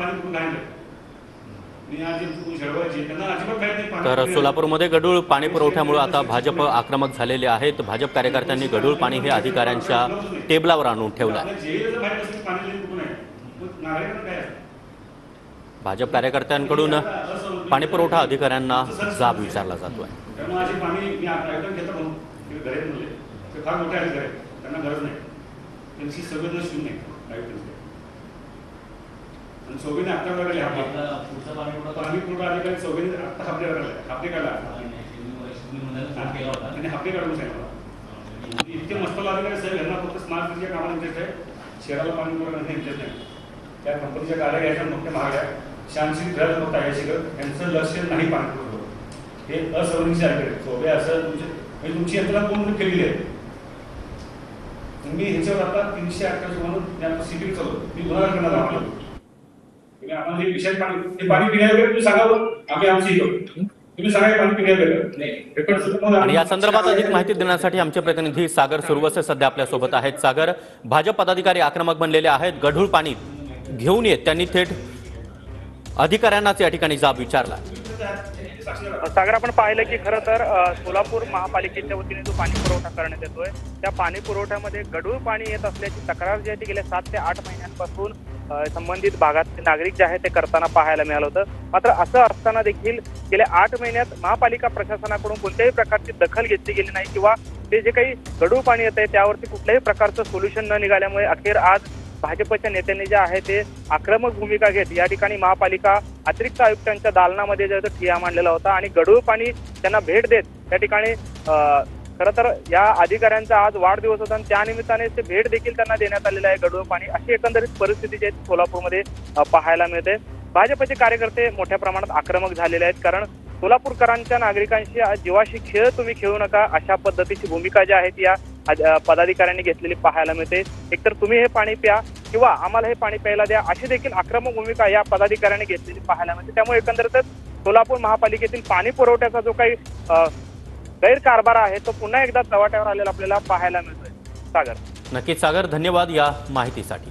तर सोलापूरमध्ये गढूळ पाणी पुरवठ्यामुळे आता भाजप आक्रमक झालेले आहेत। भाजप कार्यकर्त्यांनी गढूळ पाणी हे अधिकाऱ्यांच्या टेबलावर आणून ठेवलं आहे। भाजप कार्यकर्त्यांकडून पाणी पुरवठा अधिकाऱ्यांना जाब विचारला जातोय। सोबीने आता वगैरे पाणी पुरवठा अधिकारी सोबीने आता हापडे काढला आणि हापडे काढून सांगितलं इतके मस्तल अधिकारी साहेब यांना फक्त स्मार्ट सिटीच्या कामाला इंटरेस्ट आहे, शहराला पाणी पुरवठा इंटरेस्ट नाही। त्या कंपनीच्या गाड्या याच्या मोठ्या महागड्या शांतशीर घरात होता आहे शिकत यांचं लक्ष नाही पाणी पुरवठा हे असंवेदनशील अधिकारी सोबे असं तुमची यंत्रणा पूर्ण केलेली आहे। मी ह्याच्यावर आता 388 म्हणून सिटी चालू मी गुन्हा करणार आहे। आम्हाला विषय पाणी पिण्यावर तुम्ही सांगावं आम्ही आमची तुम्ही सांगा पाणी पिण्यावर। आणि या संदर्भात अधिक माहिती देण्यासाठी आमचे प्रतिनिधी सागर सुरवसे सध्या आपल्या सोबत आहेत। सागर, भाजप पदाधिकारी आक्रमक बनलेले आहेत, गढूळ पाणी घेऊन येत त्यांनी थेट अधिकाऱ्यांनाच या ठिकाणी जाब विचारला। सागर, आपण पाहिलं की खरं तर सोलापूर महापालिकेच्या वतीने जो पाणी पुरवठा करण्यात येतोय त्या पाणी पुरवठ्यामध्ये गढूळ पाणी येत असल्याची तक्रार जी आहे ती गेल्या 7 ते 8 महिन्यांपासून संबंधित भागातले नागरिक जे आहेत ते करताना पाहायला मिळालं होतं। मात्र असं असताना देखील गेल्या 8 महिन्यात महापालिका प्रशासनाकडून कोणत्याही प्रकारची दखल घेतली गेली नाही किंवा ते जे काही गढूळ पाणी येत आहे त्यावरती कुठल्याही प्रकारचं सोल्युशन न निघाल्यामुळे अखेर आज भाजपच्या नेत्यांनी जे आहे ते आक्रमक भूमिका घेत या ठिकाणी महापालिका अतिरिक्त आयुक्तांच्या दालनामध्ये जे ठिय्या मांडलेला होता आणि गढूळ पाणी त्यांना भेट देत त्या ठिकाणी खरं तर या अधिकाऱ्यांचा आज वाढदिवस होता आणि त्यानिमित्ताने ते भेट देखील त्यांना देण्यात आलेलं आहे गढूळ पाणी। अशी एकंदरीत परिस्थिती जी आहे सोलापूरमध्ये पाहायला मिळते। भाजपचे कार्यकर्ते मोठ्या प्रमाणात आक्रमक झालेले आहेत कारण सोलापूरकरांच्या नागरिकांशी जीवाशी खेळ तुम्ही खेळू नका अशा पद्धतीची भूमिका जी आहे ती या पदाधिकाऱ्यांनी घेतलेली पाहायला मिळते। एकतर तुम्ही हे पाणी प्या किंवा आम्हाला हे पाणी प्यायला द्या अशी देखील आक्रमक भूमिका या पदाधिकाऱ्यांनी घेतलेली पाहायला मिळते। त्यामुळे एकंदरीतच सोलापूर महापालिकेतील पाणी पुरवठ्याचा जो काही गैरकारभार आहे तो पुन्हा एकदा चव्हाट्यावर आलेला आपल्याला पाहायला मिळतोय। सागर, नक्कीच सागर, धन्यवाद या माहितीसाठी।